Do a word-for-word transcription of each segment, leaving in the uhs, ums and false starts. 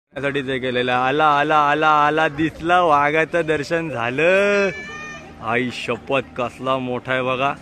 साठी ते केलेलं. आला आला आला आला दिसला, वाघाचं दर्शन झालं. आई शपथ कसला मोठा आहे बघा.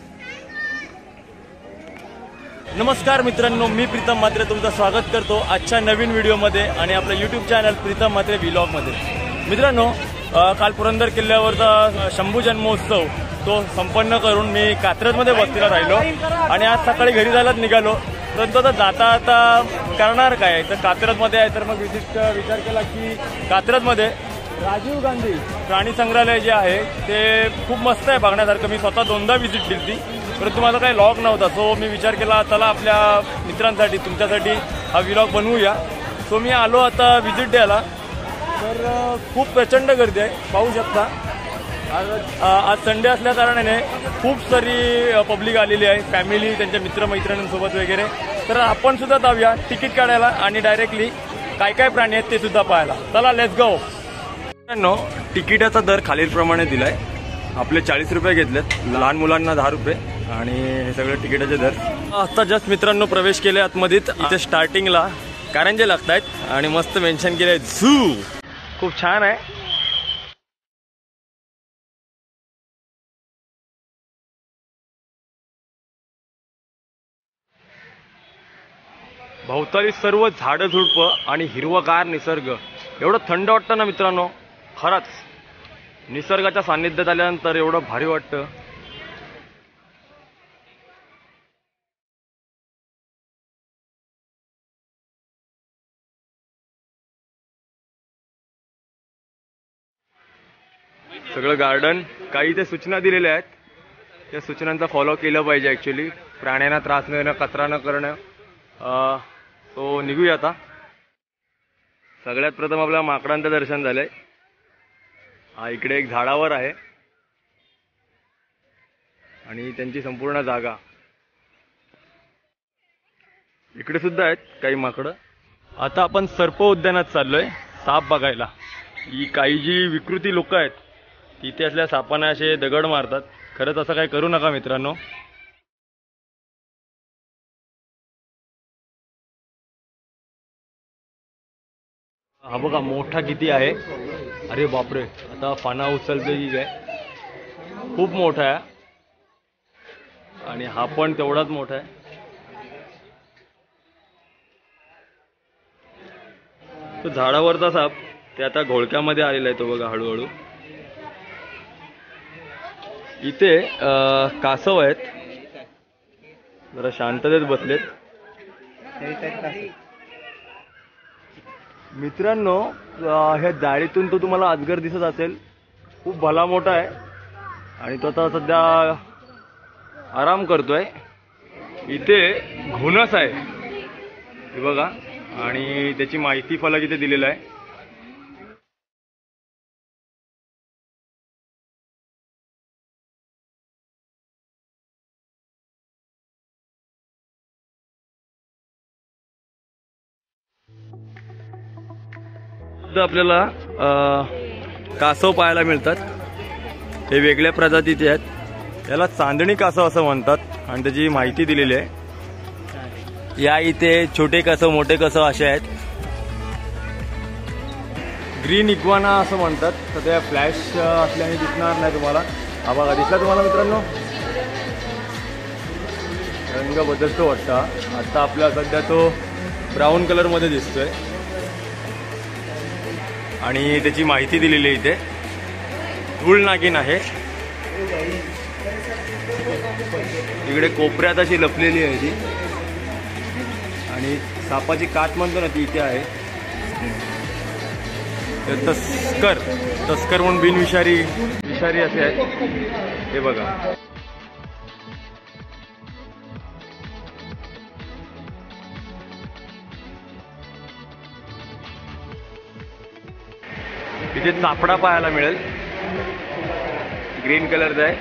नमस्कार मित्रांनो, मी प्रीतम म्हात्रे तुमचं स्वागत करतो आजच्या नवीन व्हिडिओमध्ये आणि आपलं यूट्यूब चॅनल प्रीतम म्हात्रे व्लॉगमध्ये. मित्रांनो, काल पुरंदर किल्ल्यावरचा शंभू जन्मोत्सव तो संपन्न करून मी कात्रजमध्ये वस्तीला राहिलो आणि आज सकाळी घरी जायलाच निघालो. परंतु आता जाता आता करणार काय, तर कात्रजमध्ये आहे तर मग विशिष्ट विचार केला की कात्रजमध्ये राजीव गांधी प्राणी संग्रहालय जे आहे ते खूप मस्त आहे बघण्यासारखं. मी स्वतः दोनदा व्हिजिट दिली होती, परंतु माझा काही लॉग नव्हता. सो मी विचार केला चला आपल्या मित्रांसाठी तुमच्यासाठी हा व्लॉग बनवूया. सो मी आलो आता व्हिजिट द्यायला. तर खूप प्रचंड गर्दी आहे, पाहू शकता. आज आज संडे असल्या कारणाने खूप सारी पब्लिक आलेली आहे, फॅमिली त्यांच्या मित्रमैत्रिणींसोबत वगैरे. तर आपण सुद्धा जाऊया तिकीट काढायला आणि डायरेक्टली काय काय प्राणी आहेत ते सुद्धा पाहायला. चला लेट्स गो. मित्रांनो, तिकिटाचा दर खालीलप्रमाणे दिलाय. आपले चाळीस रुपये घेतलेत, लहान मुलांना दहा रुपये आणि हे सगळे तिकिटाचे दर. आता जस्ट मित्रांनो प्रवेश केले आतमध्ये. इथे स्टार्टिंगला कारंजे लागत आहेत आणि मस्त मेन्शन केलंय झू. खूप छान आहे. भोवताली सर्व झाडं झुडपं आणि हिरवगार निसर्ग. एवढं थंड वाटतं ना मित्रांनो, खरंच निसर्गाच्या सान्निध्यात आल्यानंतर एवढं भारी वाटतं. सगळं गार्डन. काही ते सूचना दिलेल्या आहेत, त्या सूचनांचा फॉलो केलं पाहिजे. ॲक्च्युली प्राण्यांना त्रास न देणं, कचरा न करणं. तो निघूया आता. सगळ्यात प्रथम आपल्या माकडांचं दर्शन झालंय. हा इकडे एक झाडावर आहे आणि त्यांची संपूर्ण जागा. इकडे सुद्धा आहेत काही माकडं. आता आपण सर्प उद्यानात चाललोय साप बघायला. ही काही जी विकृती लोक आहेत तिथे असल्या सापांना असे दगड मारतात. खरंच असं काही करू नका मित्रांनो. हा बघा मोठा किती आहे. अरे बापरे, आता पाना उचलते की काय. खूप मोठा आहे आणि हा पण तेवढाच मोठा आहे. तो झाडावरचा साप ते आता घोळक्यामध्ये आलेला आहे. तो बघा हळूहळू. इथे कासव आहेत, जरा शांततेत बसलेत. मित्रांनो, ह्या जाळीतून तो तुम्हाला अजगर दिसत असेल. खूप भला मोठा आहे आणि तो आता सध्या आराम करतोय. इथे घोणस आहे हे बघा आणि त्याची माहिती फलक इथे दिलेला आहे. आपल्याला कासव पाहायला मिळतात. हे वेगळ्या प्रजातीचे आहेत. याला चांदणी कासव असं म्हणतात आणि त्याची माहिती दिलेली आहे. या इथे छोटे कासव, मोठे कासव असे आहेत. ग्रीन इग्वाना असं म्हणतात. सध्या फ्लॅश असल्याने दिसणार नाही तुम्हाला. हा बघा दिसला तुम्हाला मित्रांनो. रंग बदलतो वाटतं. आता आपला सध्या तो ब्राऊन कलर मध्ये दिसतोय आणि त्याची माहिती दिलेली आहे इथे. धूळ नागिन आहे. इकडे कोपऱ्यात अशी लपलेली आहे ती आणि सापाची कात म्हणतो ना ती इथे आहे. तस्कर तस्कर म्हणून बिनविषारी विषारी असे आहेत. हे बघा. इथे चापडा पाहायला मिळेल, ग्रीन कलरचा आहे.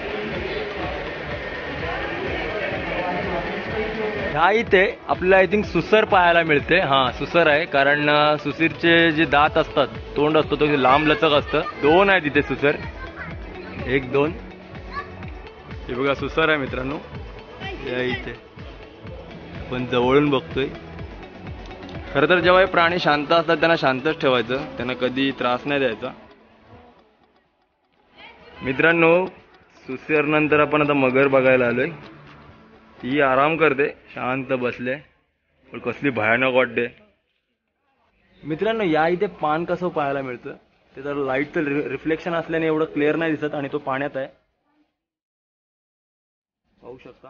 ह्या इथे आपल्याला आय थिंक सुसर पाहायला मिळते. हा सुसर आहे, कारण सुसीरचे जे दात असतात, तोंड असतो तो लांब लचक असतं. दोन आहे तिथे सुसर, एक दोन. हे बघा सुसर आहे मित्रांनो. या इथे आपण जवळून बघतोय. खरं तर जेव्हा हे प्राणी शांत असतात त्यांना शांतच ठेवायचं, त्यांना कधी त्रास नाही द्यायचा. मित्रांनो, सुसेर नंतर आपण आता मगर बघायला आलोय. ती आराम करते, शांत बसले, पण कसली भयानक वाटते. मित्रांनो, या इथे पान कसं पाहायला मिळतं. ते तर लाईटचं रिफ्लेक्शन असल्याने एवढं क्लिअर नाही दिसत आणि तो पाण्यात आहे, पाहू शकता.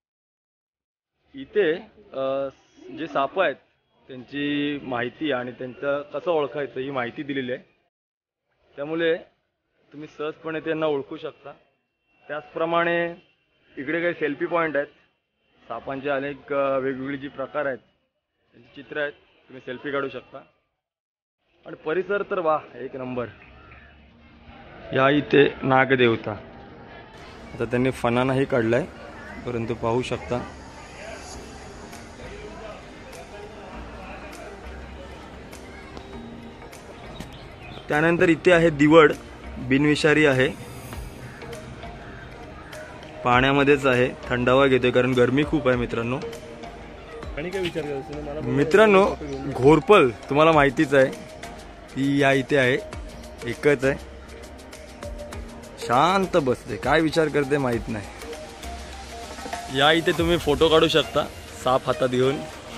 इथे जे साप आहेत त्यांची माहिती आणि त्यांचं कसं ओळखायचं ही माहिती दिलेली आहे, त्यामुळे तुम्ही सहजपणे त्यांना ओळखू शकता. त्याचप्रमाणे इकडे काही सेल्फी पॉईंट आहेत. सापांचे अनेक वेगवेगळी जी प्रकार आहेत त्यांची चित्र आहेत, तुम्ही सेल्फी काढू शकता. आणि परिसर तर वाह, एक नंबर. या इथे नागदेवता, आता त्यांनी फणानाही काढलाय, परंतु पाहू शकता त्यानंतर इथे आहे दिवड, बिनविषारी आहे, पाण्यामध्येच आहे, थंडावा घेते कारण गरमी खूप आहे. मित्रांनो आणि काय विचार करायचं मित्रांनो घोरपल तुम्हाला माहितीच आहे, ती या इथे आहे, एकच आहे, शांत बसते, काय विचार करते माहित नाही. या इथे तुम्ही फोटो काढू शकता साप हातात घेऊन.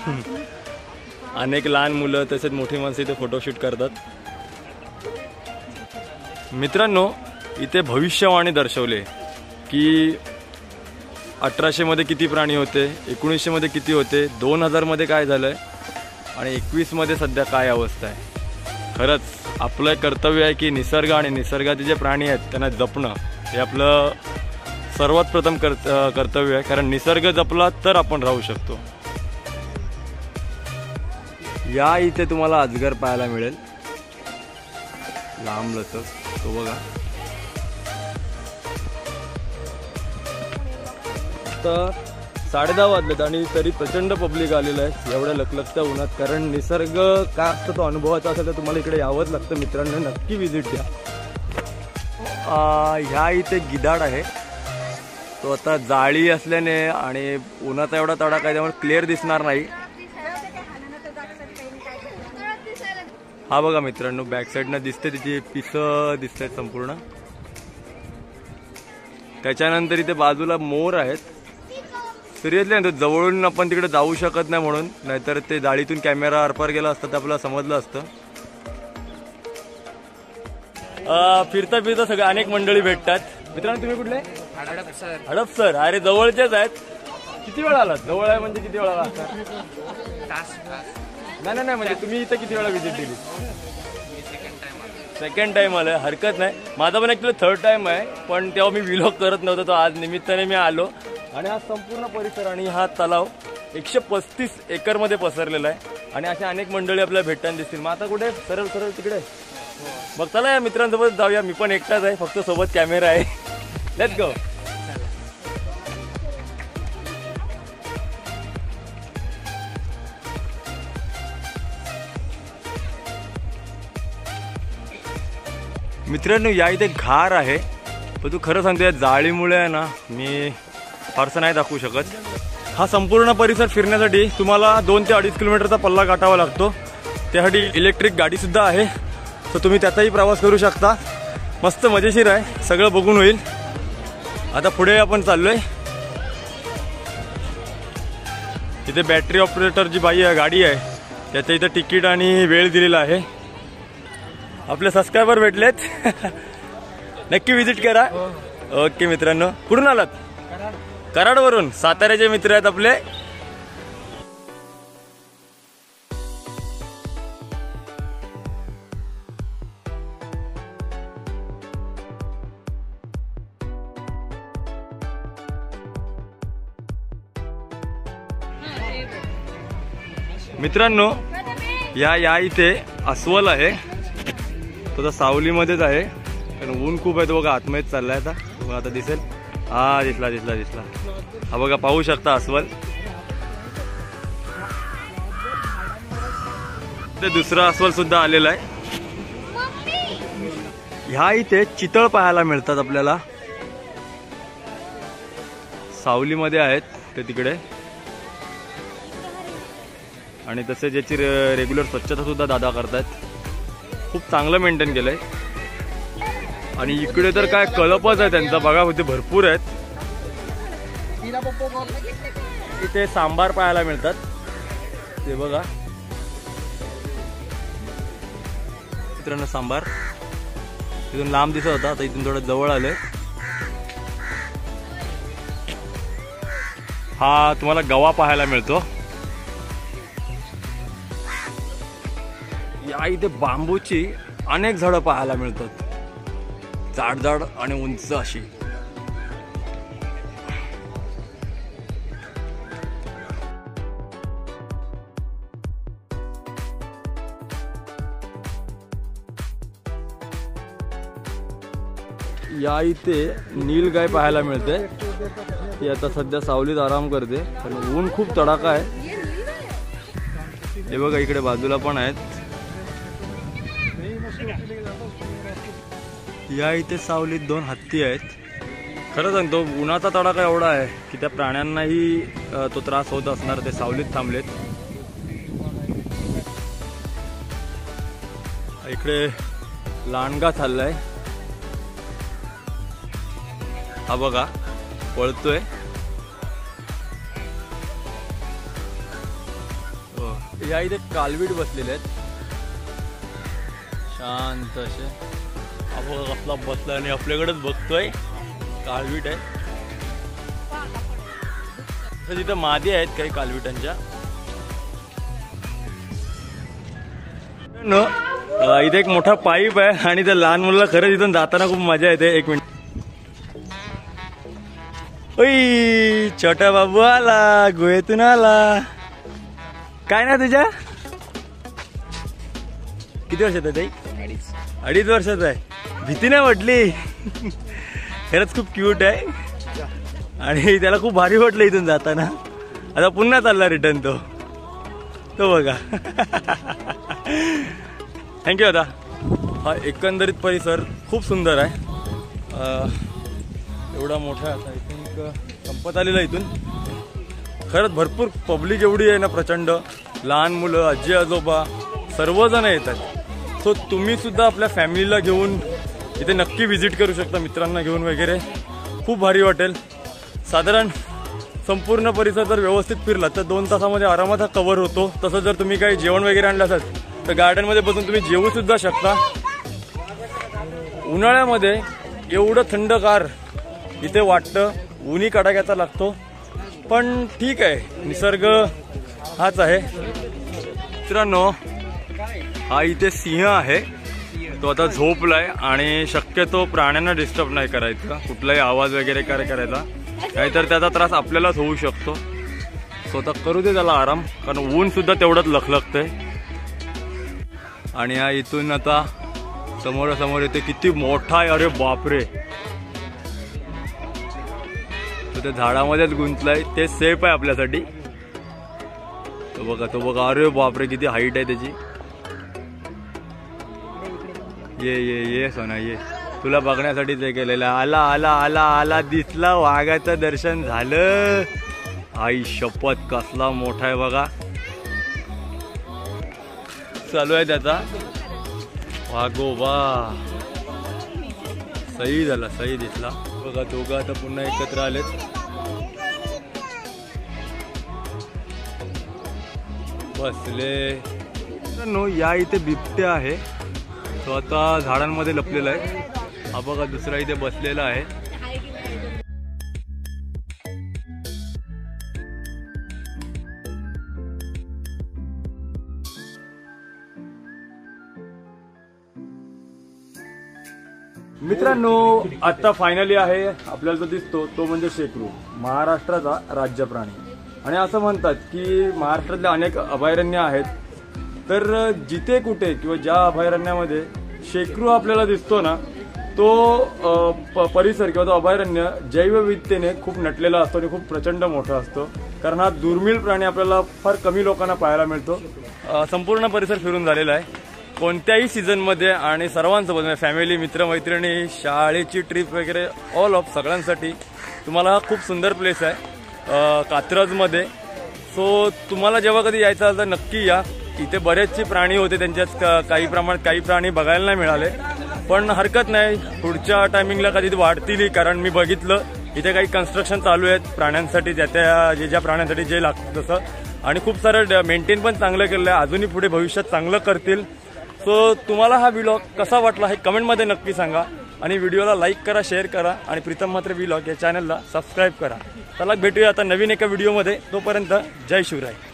अनेक लहान मुलं तसेच मोठी माणसं इथे फोटोशूट करतात. मित्रांनो, इथे भविष्यवाणी दर्शवले की अठराशे मध्ये किती प्राणी होते, एकोणीसशे मध्ये किती होते, दोन हजार मध्ये काय झालंय आणि एकवीस मध्ये सध्या काय अवस्था आहे. खरंच आपलं कर्तव्य आहे की निसर्ग आणि निसर्गाचे जे प्राणी आहेत त्यांना जपणं हे आपलं सर्वात प्रथम कर्तव्य आहे, कारण निसर्ग जपला तर आपण राहू शकतो. या इथे तुम्हाला अजगर पाहायला मिळेल, लांब लचक, तो बघा. तर साडे दहा वाजलेत आणि तरी प्रचंड पब्लिक आलेलं आहे एवढ्या लखलखत्या उन्हात, कारण निसर्ग काय असतं तो अनुभवाचा असेल तर तुम्हाला इकडे यावंच लागतं. मित्रांनो, नक्की व्हिजिट द्या. ह्या इथे गिधाड आहे, तो आता जाळी असल्याने आणि उन्हाचा एवढा तडाखा आहे त्यामुळे क्लिअर दिसणार नाही. हा बघा मित्रांनो, बॅक साईडनं दिसते, तिची पिसं दिसतात संपूर्ण. त्याच्यानंतर इथे बाजूला मोर आहेत. सिरियसली नाही, जवळून आपण तिकडे जाऊ शकत नाही म्हणून, नाहीतर ते जाळीतून कॅमेरा आरपार गेला असता तर आपल्याला समजलं असतं. फिरता फिरता सगळे अनेक मंडळी भेटतात. मित्रांनो, तुम्ही कुठले? हडपसर. अरे जवळचेच आहेत. किती वेळा आलात? जवळ आहे म्हणजे किती वेळा आला? नाही नाही म्हणजे तुम्ही इथं किती वेळा व्हिजिट दिली? सेकंड टाइम आलं, हरकत नाही. माझा पण ऍक्च्युली थर्ड टाइम आहे, पण तेव्हा मी व्लॉग करत नव्हतो, तो आज निमित्ताने मी आलो. आणि हा संपूर्ण परिसर आणि हा तलाव एकशे पस्तीस एकर मध्ये पसरलेला आहे आणि अशा अनेक मंडळी आपल्याला भेटताना दिसतील. मग आता कुठे? सरळ सरळ तिकडे. मग चला या मित्रांसोबत जाऊया. मी पण एकटाच आहे, फक्त सोबत कॅमेरा आहे. Let's go. मित्रांनो, या इथे घार आहे, पण तू खरं सांगतो या जाळीमुळे आहे ना मी फारसं नाही दाखवू शकत. हा संपूर्ण परिसर फिरण्यासाठी तुम्हाला दोन ते अडीच किलोमीटरचा पल्ला गाठावा लागतो. त्यासाठी इलेक्ट्रिक गाडी सुद्धा आहे, तर तुम्ही त्याचाही प्रवास करू शकता. मस्त मजेशीर आहे, सगळं बघून होईल. आता पुढे आपण चाललोय. इथे बॅटरी ऑपरेटर जी बाई आहे गाडी आहे त्याचं इथं तिकीट आणि वेळ दिलेला आहे. आपले सबस्क्रायबर भेटलेत. नक्की विजिट करा. ओके मित्रांनो, कुठून आलात? कराडवरून. साताऱ्याचे मित्र आहेत आपले. मित्रांनो, या या इथे अस्वल आहे, तो तर सावलीमध्येच आहे कारण ऊन खूप आहे. तो बघा आतमध्ये चाललाय आता, तुम्हाला आता दिसेल. हा दिसला दिसला दिसला हा बघा, पाहू शकता अस्वल. ते दुसरा अस्वल सुद्धा आलेला आहे. ह्या इथे चितळ पाहायला मिळतात आपल्याला, सावलीमध्ये आहेत ते तिकडे. आणि तसेच याची रेग्युलर स्वच्छता सुद्धा दादा करतायत. खूप चांगलं मेंटेन केलंय. आणि इकडे तर काय कलपच आहे त्यांचा बघा, होते भरपूर आहेत. इथे सांबार पाहायला मिळतात ते बघा मित्रांनो. सांबार इथून लांब दिसत होता, आता इथून थोडं जवळ आलंय. हा तुम्हाला गवा पाहायला मिळतो. या इथे बांबूची अनेक झाडं पाहायला मिळतात, जाड जाड आणि उंच अशी. या इथे नीलगाय पाहायला मिळते. ती आता सध्या सावलीत आराम करते, कारण ऊन खूप तडाखा आहे. हे बघा इकडे बाजूला पण आहेत. या इथे सावलीत दोन हत्ती आहेत. खरं सांगतो उन्हाचा तडाखा एवढा आहे की त्या प्राण्यांनाही तो त्रास होत असणार. ते सावलीत थांबलेत. इकडे लांडगा चाललाय, हा बघा पळतोय. या इथे कालवीड बसलेले आहेत शांत असे. हा बघा कसला बसला आणि आपल्याकडेच बघतोय. कालवीट आहे. तिथं मादी आहेत काही कालविटांच्या. इथे एक मोठा पाईप आहे आणि त्या लहान मुलाला खरंच इथून जाताना खूप मजा येते. एक मिनिट. ओय छोटा बाबू आला, गोव्यातून आला. काय ना तुझ्या किती वर्षात आहे ताई? अडीच अडीच वर्षात आहे. भीती नाही वाटली? खरंच खूप क्यूट आहे आणि त्याला खूप भारी वाटलं इथून जाताना. आता पुन्हा चालला रिटर्न तो तो बघा. थँक्यू दादा. हा एकंदरीत परिसर खूप सुंदर आहे. एवढा मोठा आता आय थिंक संपत आलेला इथून. खरंच भरपूर पब्लिक एवढी आहे ना, प्रचंड. लहान मुलं, आजी आजोबा सर्वजण येतात. सो तुम्ही सुद्धा आपल्या फॅमिलीला घेऊन इथे नक्की व्हिजिट करू शकता, मित्रांना घेऊन वगैरे. खूप भारी वाटेल. साधारण संपूर्ण परिसर जर व्यवस्थित फिरला तर दोन तासामध्ये आरामात हा कव्हर होतो. तसं जर तुम्ही काही जेवण वगैरे आणलं असाल तर गार्डनमध्ये बसून तुम्ही जेवू सुद्धा शकता. उन्हाळ्यामध्ये एवढं थंडगार इथे वाटतं, ऊनी कडाक्याचा लागतो, पण ठीक आहे, निसर्ग हाच आहे. मित्रांनो हा इथे सिंह आहे. तो आता झोपलाय आणि शक्यतो प्राण्यांना डिस्टर्ब नाही करायचं, कुठलाही आवाज वगैरे काय करायचा, नाहीतर त्याचा त्रास आपल्यालाच होऊ शकतो. स्वतः करू दे त्याला आराम, कारण ऊन सुद्धा तेवढंच लखलखतंय. आणि हा इथून आता समोरासमोर येते. किती मोठा आहे, अरे बापरे. तो त्या झाडामध्येच गुंतलाय, ते सेफ आहे आपल्यासाठी. तो बघा तो बघा अरे बापरे किती हाईट आहे त्याची. ये ये ये सोना ये, तुला बघण्यासाठीच हे केलेलं. आला आला आला आला दिसला, वाघाचं दर्शन झालं. आई शपथ कसला मोठा आहे बघा. चालू आहे त्याचा वाघोबा. सही झाला, सही दिसला बघा. दोघं आता पुन्हा एकत्र आलेत. बसले. नो या इथे बिबट्या आहे, तो आता झाडांमध्ये लपलेला आहे. हा बघा दुसरा इथे बसलेला आहे. मित्रांनो आता फायनली आहे आपल्याला जो दिसतो तो म्हणजे शेकरू, महाराष्ट्राचा राज्य प्राणी. आणि असं म्हणतात की महाराष्ट्रातले अनेक अभयारण्य आहेत, तर जिथे कुठे किंवा ज्या अभयारण्यामध्ये शेकरू आपल्याला दिसतो ना, तो परिसर किंवा तो अभयारण्य जैवविविधतेने खूप नटलेला असतो आणि खूप प्रचंड मोठा असतो. कारण हा दुर्मिळ प्राणी आपल्याला फार कमी लोकांना पाहायला मिळतो. संपूर्ण परिसर फिरून झालेला आहे कोणत्याही सीझनमध्ये आणि सर्वांसोबत, म्हणजे फॅमिली, मित्रमैत्रिणी, शाळेची ट्रिप वगैरे ऑल ऑफ सगळ्यांसाठी तुम्हाला हा खूप सुंदर प्लेस आहे. कात्रजमध्ये सो तुम्हाला जेव्हा कधी यायचं असेल तर नक्की या. इथे बरेचसे प्राणी होते, त्यांच्यात काही प्रमाणात काही प्राणी बघायला नाही मिळाले, पण हरकत नाही, पुढच्या टायमिंगला कधी वाढतील. कारण मी बघितलं इथे काही कन्स्ट्रक्शन चालू आहेत प्राण्यांसाठी, ज्या त्या जे ज्या प्राण्यांसाठी जे लागतं तसं, आणि खूप सारं मेंटेन पण चांगलं केलं आहे. अजूनही पुढे भविष्यात चांगलं करतील. सो तुम्हाला हा व्लॉग कसा वाटला हे कमेंटमध्ये नक्की सांगा, आणि व्हिडिओला लाईक करा, शेअर करा, आणि प्रीतम म्हात्रे व्लॉग या चॅनलला सबस्क्राईब करा. चला भेटूया आता नवीन एका व्हिडिओमध्ये. तोपर्यंत जय शिवराय.